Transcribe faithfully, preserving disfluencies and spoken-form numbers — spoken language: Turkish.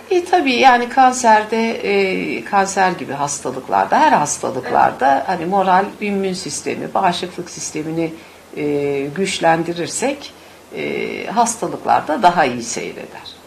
E, tabii yani kanserde, e, kanser gibi hastalıklarda, her hastalıklarda hani moral, immün sistemi, bağışıklık sistemini e, güçlendirirsek e, hastalıklarda daha iyi seyreder.